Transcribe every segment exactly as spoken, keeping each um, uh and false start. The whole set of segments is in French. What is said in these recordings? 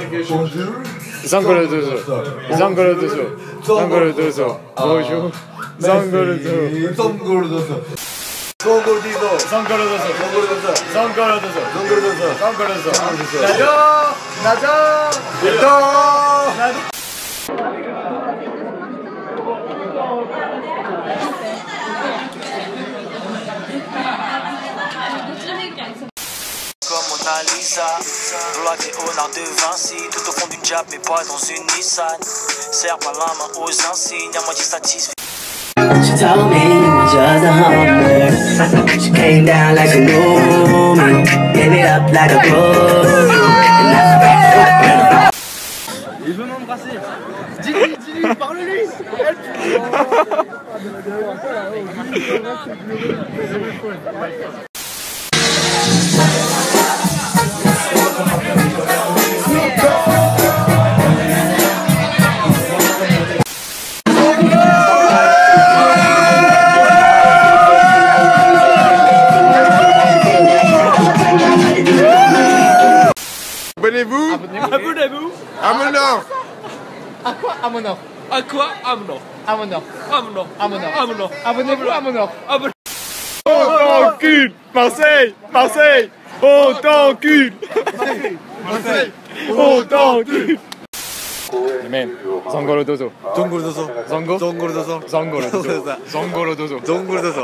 Zangolodozo. Zangolodozo. Zangolodozo. Bonjour. Zangolodozo. Zangolodozo. Zangolodozo. Zangolodozo. Zangolodozo. Zangolodozo. Nado. Nado. Nado. Comme Mona Lisa, gloire et honneur de Vinci, tout au fond d'une Jap mais pas dans une Nissan. Serre pas la main aux insignes, à moitié satisfait. She told me you were just a hummer. She came down like a woman, gave it up like a bull. Il veut m'embrasser. Dis-lui, dis-lui, parle-lui. Abonnez-vous. Abonnez-vous. Amonor. À quoi Amonor? À quoi Amonor? Amonor. Amonor. Amonor. Amonor. Abonnez-vous Amonor. Abonnez-vous. On t'encule. Marseille. Marseille. On t'encule. Marseille. On t'encule. Amen. Zangolodozo. Zongolodozo. Zango. Zongolodozo. Zangolodozo. Zangolodozo. Zongolodozo.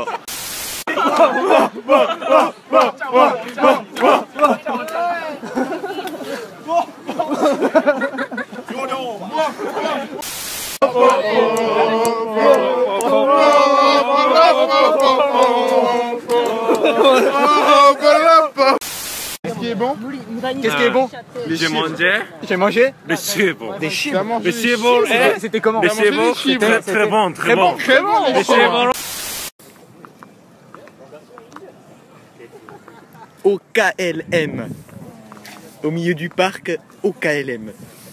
Qu'est-ce qui est bon? Qu'est-ce qui est bon? J'ai mangé. J'ai mangé Le chibo. des chibres. Le chibo est. C'était comment? Le chibo, c'était très bon, très bon. Très bon. Le chibo. O K L M. Au milieu du parc, O K L M.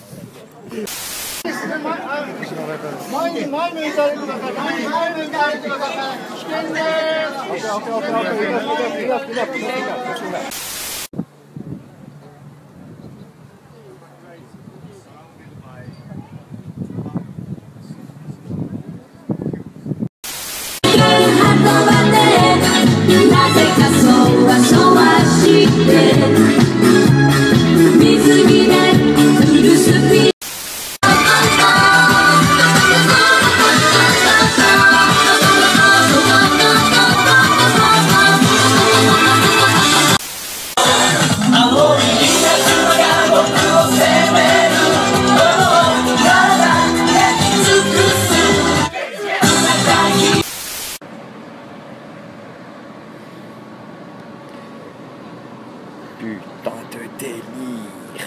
Putain de délire.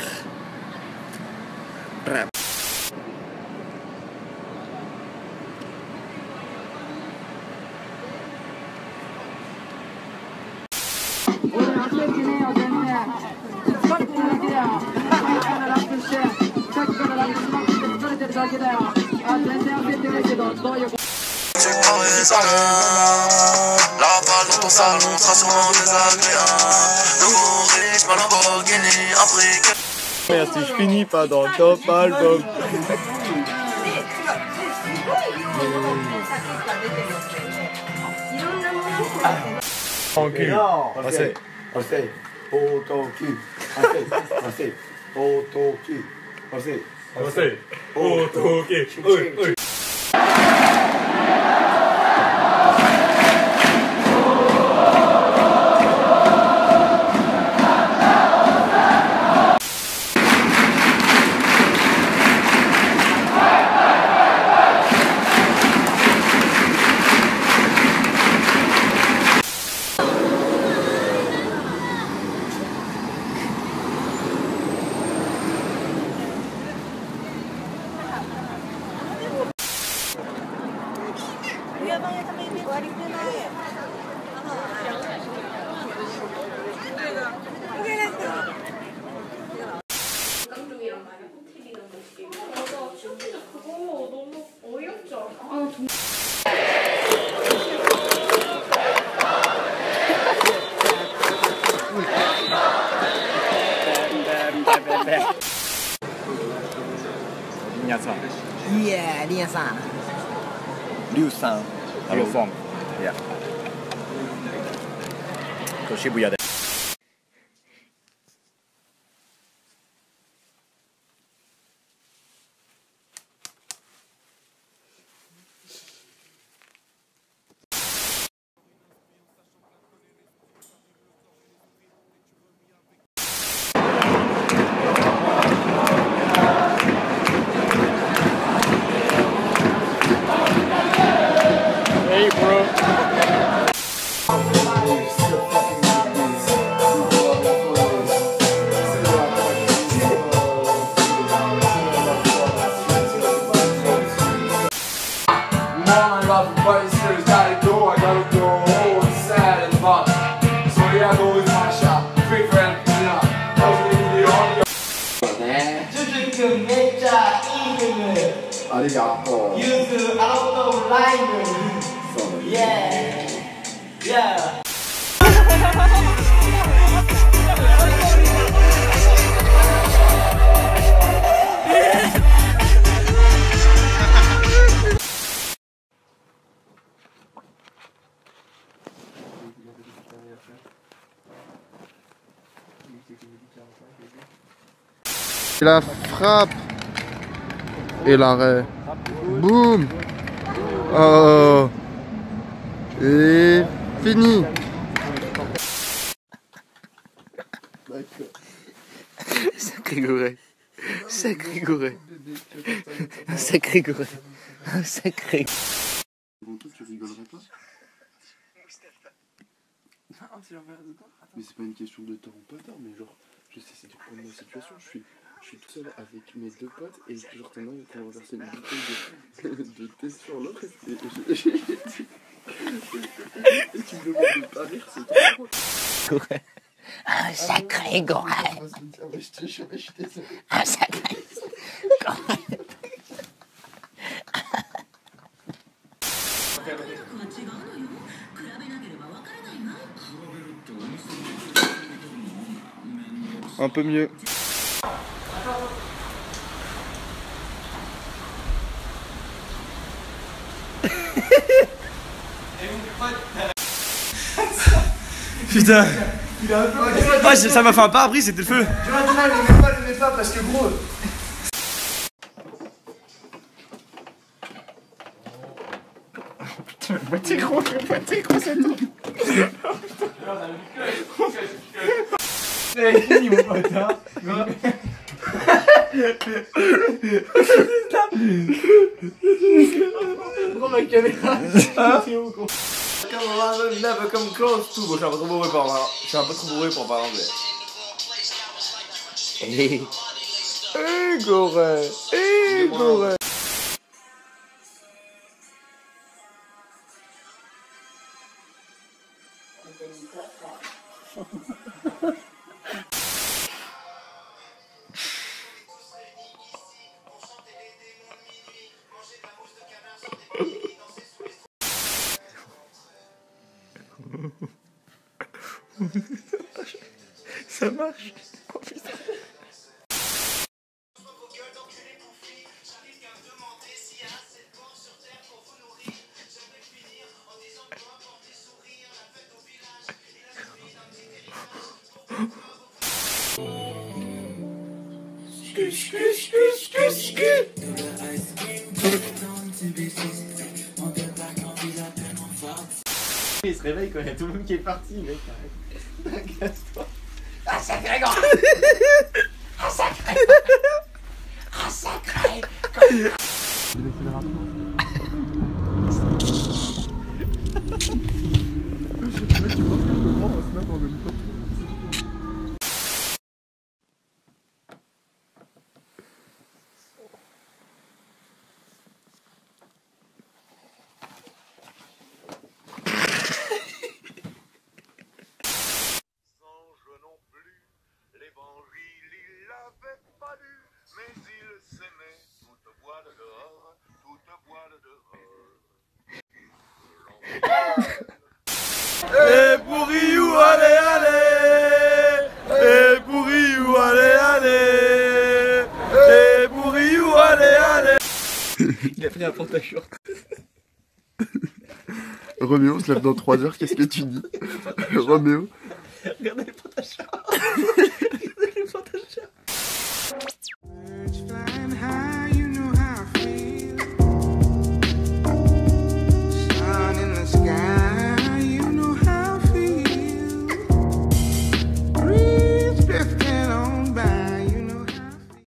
Bravo. La balle dans ton salon sera sûrement désagréable. Nouveau riche, ma Lamborghini, après que... Merde, si je finis pas dans le top album. Tranquille. Assez. Assez. Autocule. Assez. Assez. Autocule. Assez. Assez. Autocule. Oui, oui. 皆さん。 Yeah, リアさん。 リュウさん。 リュウさん。 いや。渋谷で。 Hey, bro. Arigato. Use auto liner. Yeah. Yeah. La frappe et l'arrêt. Boum. Oh. Et fini. Sacré Goré. Sacré Goré. Un sacré Goré. Un sacré. Bon, toi, tu rigolerais pas? Non, c'est l'envers de quoi? Mais c'est pas une question de temps ou pas tard, mais genre, je sais, c'est du point de ma situation. Je suis, je suis tout seul avec mes deux potes et genre, t'en as un qui a renversé une bouteille de, de thé sur l'autre et, et, je- et, et tu me demandes de pas rire, c'est trop drôle. Goré. Un sacré Goré. Je te jure, je suis désolé. Un sacré Goré. Un peu mieux. Putain. Ah, ça m'a fait un pare-brise, c'était le feu. Jonathan, ne mets pas, ne mets pas parce que gros. T'es gros, t'es gros, c'est tout. C'est fini, mon pote, hein. Prends ma caméra. Hein? Come around, never come close to. Bon, je suis un peu trop bourré pour parler. Je suis un peu trop bourré pour parler anglais. Hé. Hé, Goré. Hé, Goré. Ça marche. Oh putain. Il se réveille quand il y a tout le monde qui est parti, mec. Casse-toi. Un sacré Goré. Un sacré. Un sacré Goré. Non plus l'évangile Il a pris un pantalon. Roméo se lève dans trois heures, qu'est-ce que tu dis? Roméo. Regardez les pantalons. Regardez les pantalons.